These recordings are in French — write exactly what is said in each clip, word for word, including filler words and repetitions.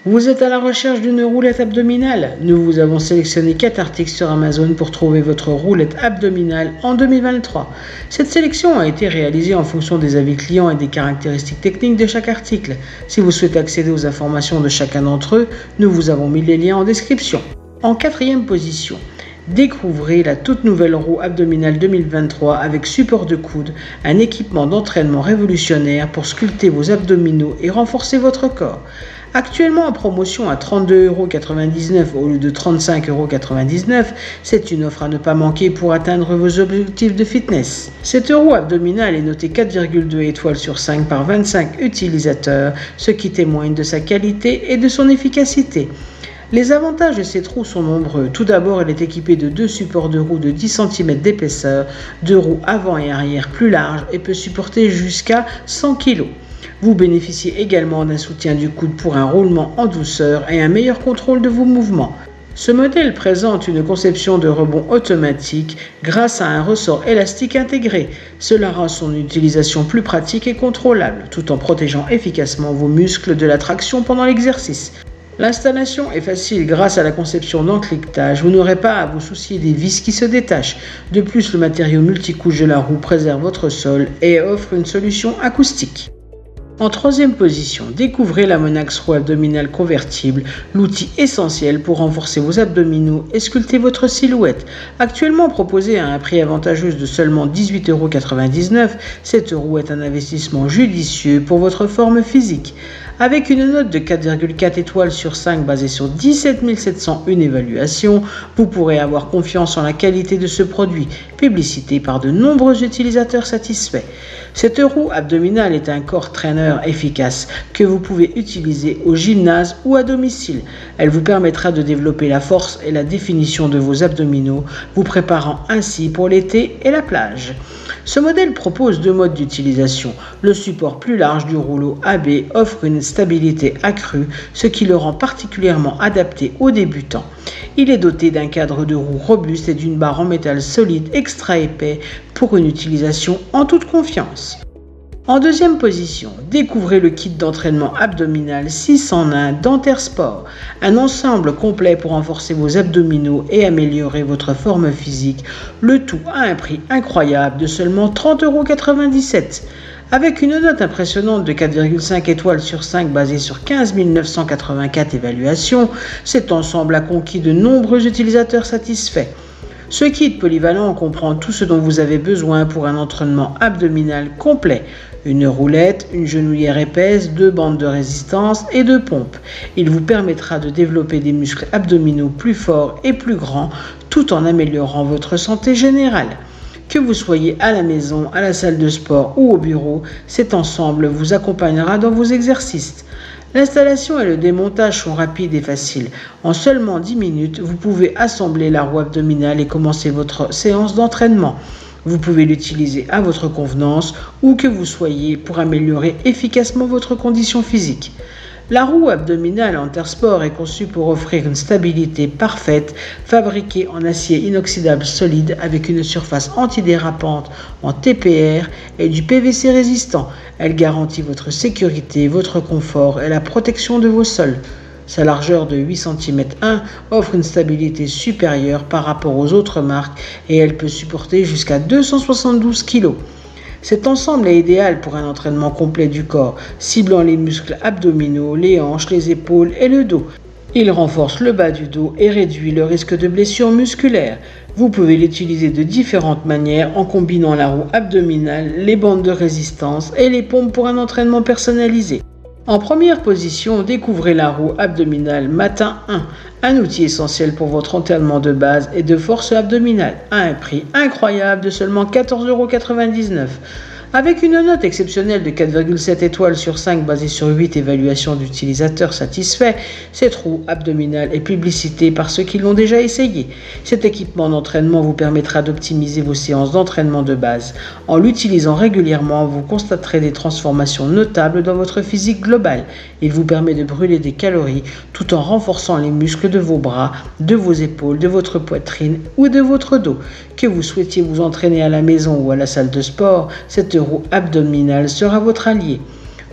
Vous êtes à la recherche d'une roulette abdominale? Nous vous avons sélectionné quatre articles sur Amazon pour trouver votre roulette abdominale en deux mille vingt-trois. Cette sélection a été réalisée en fonction des avis clients et des caractéristiques techniques de chaque article. Si vous souhaitez accéder aux informations de chacun d'entre eux, nous vous avons mis les liens en description. En quatrième position, découvrez la toute nouvelle roue abdominale deux mille vingt-trois avec support de coude, un équipement d'entraînement révolutionnaire pour sculpter vos abdominaux et renforcer votre corps. Actuellement en promotion à trente-deux euros quatre-vingt-dix-neuf au lieu de trente-cinq euros quatre-vingt-dix-neuf, c'est une offre à ne pas manquer pour atteindre vos objectifs de fitness. Cette roue abdominale est notée quatre virgule deux étoiles sur cinq par vingt-cinq utilisateurs, ce qui témoigne de sa qualité et de son efficacité. Les avantages de cette roue sont nombreux. Tout d'abord, elle est équipée de deux supports de roue de dix centimètres d'épaisseur, deux roues avant et arrière plus larges et peut supporter jusqu'à cent kilos. Vous bénéficiez également d'un soutien du coude pour un roulement en douceur et un meilleur contrôle de vos mouvements. Ce modèle présente une conception de rebond automatique grâce à un ressort élastique intégré. Cela rend son utilisation plus pratique et contrôlable, tout en protégeant efficacement vos muscles de la traction pendant l'exercice. L'installation est facile grâce à la conception d'encliquetage. Vous n'aurez pas à vous soucier des vis qui se détachent. De plus, le matériau multicouche de la roue préserve votre sol et offre une solution acoustique. En troisième position, découvrez la Monax roue abdominale convertible, l'outil essentiel pour renforcer vos abdominaux et sculpter votre silhouette. Actuellement proposée à un prix avantageux de seulement dix-huit euros quatre-vingt-dix-neuf, cette roue est un investissement judicieux pour votre forme physique. Avec une note de quatre virgule quatre étoiles sur cinq basée sur dix-sept mille sept cent un évaluations, vous pourrez avoir confiance en la qualité de ce produit, publicité par de nombreux utilisateurs satisfaits. Cette roue abdominale est un core trainer efficace que vous pouvez utiliser au gymnase ou à domicile. Elle vous permettra de développer la force et la définition de vos abdominaux, vous préparant ainsi pour l'été et la plage. Ce modèle propose deux modes d'utilisation. Le support plus large du rouleau A B offre une stabilité accrue, ce qui le rend particulièrement adapté aux débutants. Il est doté d'un cadre de roue robuste et d'une barre en métal solide extra épais pour une utilisation en toute confiance. En deuxième position, découvrez le kit d'entraînement abdominal six en un d'Enter Sport, un ensemble complet pour renforcer vos abdominaux et améliorer votre forme physique, le tout à un prix incroyable de seulement trente euros quatre-vingt-dix-sept. Avec une note impressionnante de quatre virgule cinq étoiles sur cinq basée sur quinze mille neuf cent quatre-vingt-quatre évaluations, cet ensemble a conquis de nombreux utilisateurs satisfaits. Ce kit polyvalent comprend tout ce dont vous avez besoin pour un entraînement abdominal complet. Une roulette, une genouillère épaisse, deux bandes de résistance et deux pompes. Il vous permettra de développer des muscles abdominaux plus forts et plus grands tout en améliorant votre santé générale. Que vous soyez à la maison, à la salle de sport ou au bureau, cet ensemble vous accompagnera dans vos exercices. L'installation et le démontage sont rapides et faciles. En seulement dix minutes, vous pouvez assembler la roue abdominale et commencer votre séance d'entraînement. Vous pouvez l'utiliser à votre convenance, où que vous soyez, pour améliorer efficacement votre condition physique. La roue abdominale Enter Sport est conçue pour offrir une stabilité parfaite, fabriquée en acier inoxydable solide avec une surface antidérapante en T P R et du P V C résistant. Elle garantit votre sécurité, votre confort et la protection de vos sols. Sa largeur de huit centimètres un offre une stabilité supérieure par rapport aux autres marques et elle peut supporter jusqu'à deux cent soixante-douze kilos. Cet ensemble est idéal pour un entraînement complet du corps, ciblant les muscles abdominaux, les hanches, les épaules et le dos. Il renforce le bas du dos et réduit le risque de blessures musculaires. Vous pouvez l'utiliser de différentes manières en combinant la roue abdominale, les bandes de résistance et les pompes pour un entraînement personnalisé. En première position, découvrez la roue abdominale Matin un, un outil essentiel pour votre entraînement de base et de force abdominale, à un prix incroyable de seulement quatorze euros quatre-vingt-dix-neuf. Avec une note exceptionnelle de quatre virgule sept étoiles sur cinq basée sur huit évaluations d'utilisateurs satisfaits, cette roue abdominale est publicitée par ceux qui l'ont déjà essayé. Cet équipement d'entraînement vous permettra d'optimiser vos séances d'entraînement de base. En l'utilisant régulièrement, vous constaterez des transformations notables dans votre physique globale. Il vous permet de brûler des calories tout en renforçant les muscles de vos bras, de vos épaules, de votre poitrine ou de votre dos. Que vous souhaitiez vous entraîner à la maison ou à la salle de sport, cette roue abdominale sera votre allié.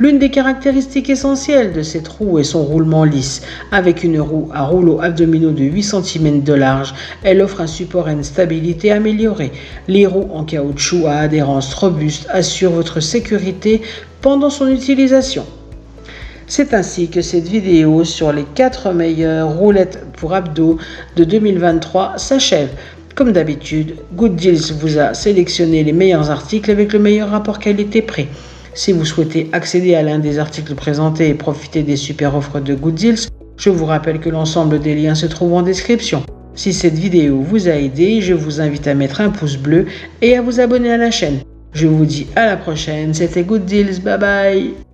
L'une des caractéristiques essentielles de cette roue est son roulement lisse. Avec une roue à rouleaux abdominaux de huit centimètres de large, elle offre un support et une stabilité améliorée. Les roues en caoutchouc à adhérence robuste assurent votre sécurité pendant son utilisation. C'est ainsi que cette vidéo sur les quatre meilleures roulettes pour abdos de deux mille vingt-trois s'achève. Comme d'habitude, Good Deals vous a sélectionné les meilleurs articles avec le meilleur rapport qualité-prix. Si vous souhaitez accéder à l'un des articles présentés et profiter des super offres de Good Deals, je vous rappelle que l'ensemble des liens se trouvent en description. Si cette vidéo vous a aidé, je vous invite à mettre un pouce bleu et à vous abonner à la chaîne. Je vous dis à la prochaine, c'était Good Deals, bye bye.